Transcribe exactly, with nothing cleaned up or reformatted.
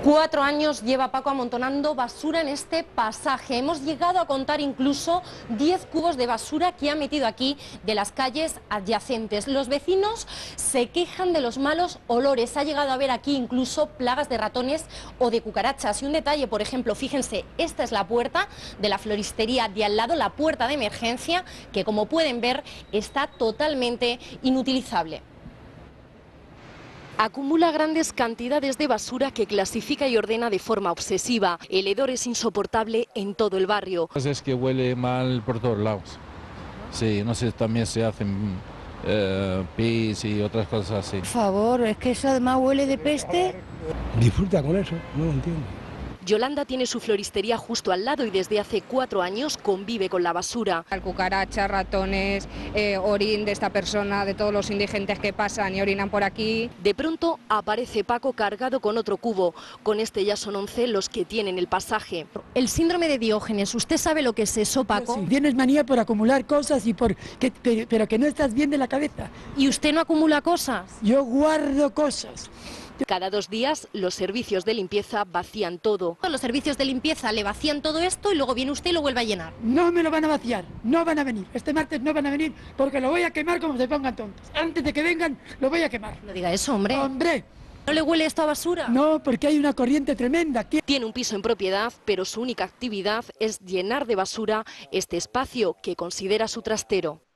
Cuatro años lleva Paco amontonando basura en este pasaje. Hemos llegado a contar incluso diez cubos de basura que ha metido aquí de las calles adyacentes. Los vecinos se quejan de los malos olores. Ha llegado a haber aquí incluso plagas de ratones o de cucarachas. Y un detalle, por ejemplo, fíjense, esta es la puerta de la floristería de al lado, la puerta de emergencia, que como pueden ver está totalmente inutilizable. Acumula grandes cantidades de basura que clasifica y ordena de forma obsesiva. El hedor es insoportable en todo el barrio. Es que huele mal por todos lados. Sí, no sé, también se hacen eh, pis y otras cosas así. Por favor, es que eso además huele de peste. Disfruta con eso, no lo entiendo. Yolanda tiene su floristería justo al lado y desde hace cuatro años convive con la basura. Cucarachas, ratones, eh, orín de esta persona, de todos los indigentes que pasan y orinan por aquí. De pronto aparece Paco cargado con otro cubo. Con este ya son once los que tienen el pasaje. El síndrome de Diógenes, ¿usted sabe lo que es eso, Paco? Sí, tienes manía por acumular cosas, y por que, pero, pero que no estás bien de la cabeza. ¿Y usted no acumula cosas? Yo guardo cosas. Cada dos días los servicios de limpieza vacían todo. Los servicios de limpieza le vacían todo esto y luego viene usted y lo vuelve a llenar. No me lo van a vaciar, no van a venir. Este martes no van a venir porque lo voy a quemar como se pongan tontos. Antes de que vengan, lo voy a quemar. No diga eso, hombre. ¡Hombre! ¿No le huele esto a basura? No, porque hay una corriente tremenda. Tiene un piso en propiedad, pero su única actividad es llenar de basura este espacio que considera su trastero.